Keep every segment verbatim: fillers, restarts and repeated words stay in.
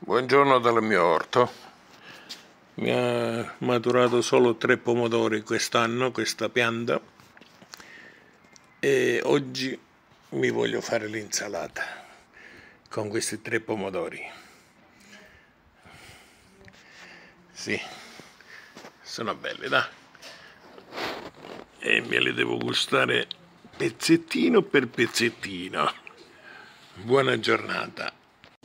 Buongiorno dal mio orto. Mi ha maturato solo tre pomodori quest'anno questa pianta e oggi mi voglio fare l'insalata con questi tre pomodori. Sì, sono belli, dai. E me li devo gustare pezzettino per pezzettino. Buona giornata.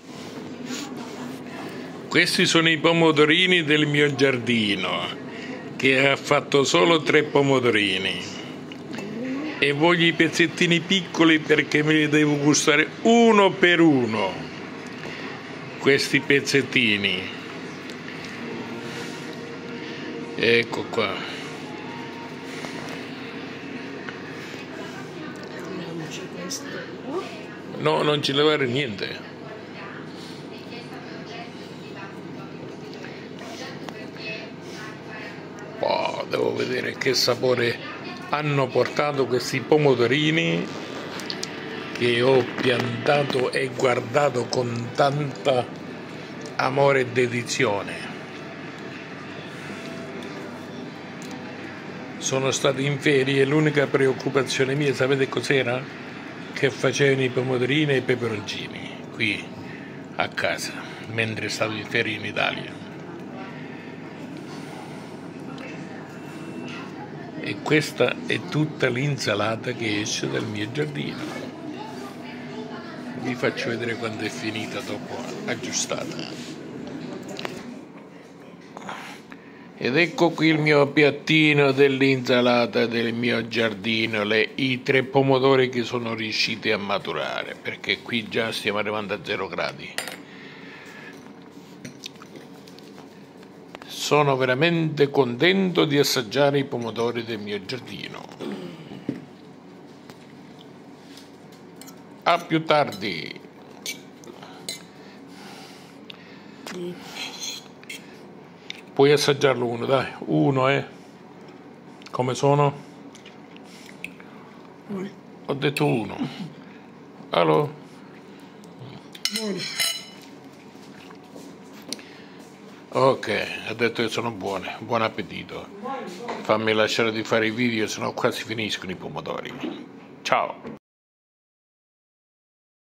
Questi sono i pomodorini del mio giardino, che ha fatto solo tre pomodorini. E voglio i pezzettini piccoli perché me li devo gustare uno per uno. Questi pezzettini. Ecco qua. No, non ci levare niente. Oh, devo vedere che sapore hanno portato questi pomodorini che ho piantato e guardato con tanta amore e dedizione. Sono stato in ferie e l'unica preoccupazione mia, sapete cos'era? Che facevano i pomodorini e i peperoncini qui a casa, mentre stavo in ferie in Italia. E questa è tutta l'insalata che esce dal mio giardino. Vi faccio vedere quando è finita dopo aggiustata. Ed ecco qui il mio piattino dell'insalata del mio giardino, le, i tre pomodori che sono riusciti a maturare, perché qui già stiamo arrivando a zero gradi. Sono veramente contento di assaggiare i pomodori del mio giardino. A più tardi. Puoi assaggiarlo uno, dai. Uno, eh. Come sono? Ho detto uno. Allora. Ok, ha detto che sono buone, buon appetito. Fammi lasciare di fare i video, sennò qua si finiscono i pomodori. Ciao!